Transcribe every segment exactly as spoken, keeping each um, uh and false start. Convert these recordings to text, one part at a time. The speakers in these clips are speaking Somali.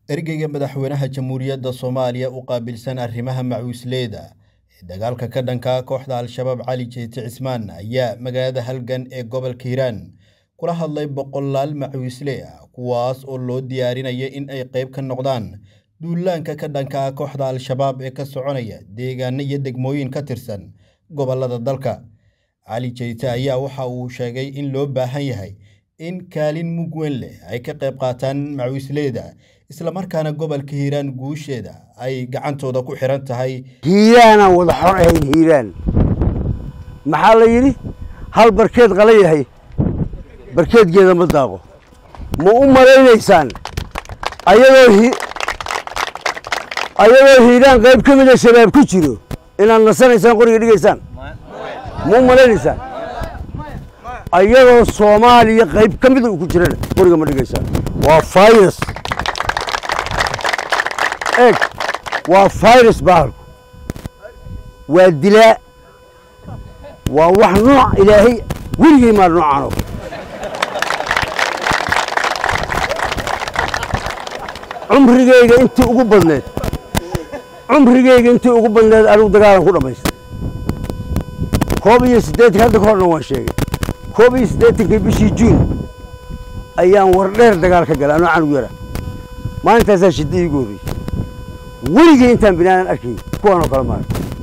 ergeyga madaxweynaha jamhuuriyadda Soomaaliya u qaabilsan arrimaha macuusleyda ee dagaalka ka dhanka kooxda Al-Shabaab Cali Jeyti Cismaan ayaa magaalada Halgan ee gobolka Hiiraan kula hadlay boqolaal macuusley ah kuwaas oo loo diyaarinayo in ay qayb ka noqdaan duulaanka ka dhanka kooxda Al-Shabaab ee ka soconaya deegaanada iyo degmooyin ka tirsan gobolada dalka. Cali Jeyti ayaa waxa uu sheegay in loo baahan yahay in kaalin mug weyn leh ay ka qayb qaataan macuusleyda isla markaana gobolka Hiiraan guusheeda ay gacantooda ku xiran tahay. Hiiraan wada xor ah Hiiraan maxaa la yiri hal barkeed qala yahay barkeedgeeda ma daaqo ma u maleynaysan ayadoo ayadoo Hiiraan qayb ka mid ah shabaab ku jiro inaan nasanaysaan qoriga dhigaysaan ma u maleynaysan ayadoo Soomaaliya qayb ka mid ah ku jirana qoriga ma dhigaysaan waa virus إيه وفيروس بارك والدلاء وواحد نوع إلهي ولي ما نوع عنه عمري جاي أنت أقبلني عمري جاي أنت أقبلني أنا ودقارن كله بس كوبي سديت هذا كله ما شيء كوبي سديت كي بيشي جون أيام ورد دقار كجل أنا عنو جرا ما أنت زاشدي يقولي ولي أنت بنان أكيد كونه كلام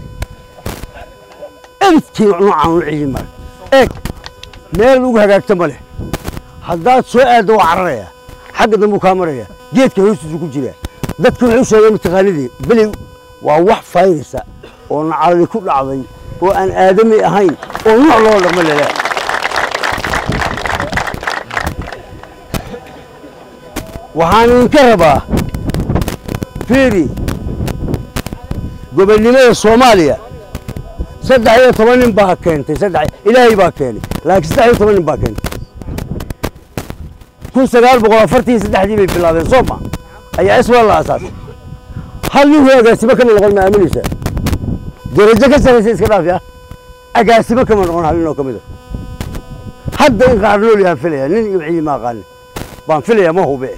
أنت نوع عن العلم إيه ما لوجه هذا اكتمله حدات سؤال دو عرية حق دم كامرية جيت كهوس زوجية ذات كل عوشة يوم تغالدي بلي وواح فايرسة ونعلي كل عظيم وأن آدمي أهين ونوع الله لما لا وحان كهرباء فيري قبل لنا الصومالية صدق هي ثمانين باكين تصدق إلهي باكين لكن صدق هي ثمانين باكين كل سجال بقول فرتي صدق دي بالله صوما أي اسم الله أساس هل هو قاسمك من الغل ما أمنيش درجة كسر سيس كلام يا أقاسمك من الغل هلنا كمده حد يقارنوا لي هالفلية نين يبعي ما قال بان فلية ما هو بيه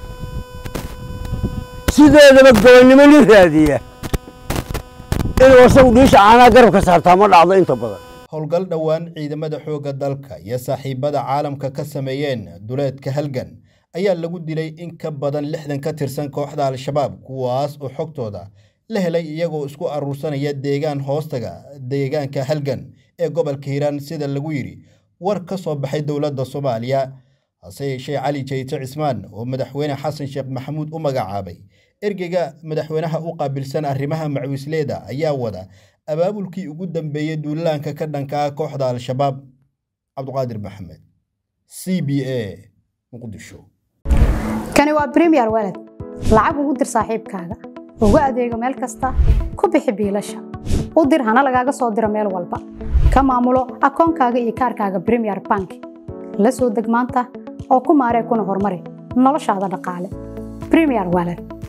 سيدا إذا بقول إني ماني هذه إنه وصل ليش أنا قرب كسرتها مرة عضو أنت بدل. howlgal dhawaan ciidamada xoogga dalka iyo saaxiibada caalamka ka sameeyeen duleedka Halgan ayaa lagu dilay in ka badan lixdan ka tirsan kooxda Al-Shabaab kuwaas oo xogtooda la helay iyagoo isku aruursanaya deegaan hoostaga deegaanka Halgan ee gobolka Hiiraan sida lagu yiri war ka soo baxay dawladda Soomaaliya. hase yeeshee Cali Jeyti Cismaan oo madaxweyne Xasan Sheekh Maxamuud u magacaabay ergeyga madaxweynaha u qaabilsan arrimaha macuusleyda ayaa wada abaabulkii ugu dambeeyay duulaanka ka dhanka kooxda Al-Shabaab. Cabduqaadir Maxamed C B A Muqdisho. kani waa Premier Wallet lacag ugu dir saaxiibkaaga ugu adeego meel kasta ku bixi biilasha u dir hana lagaaga soo diro meel walba ka maamulo akoonkaaga iyo kaarkaaga Premier Bank la soo deg maanta oo ku maaree kuna horumari noloshaada dhaqaale. Premier Wallet.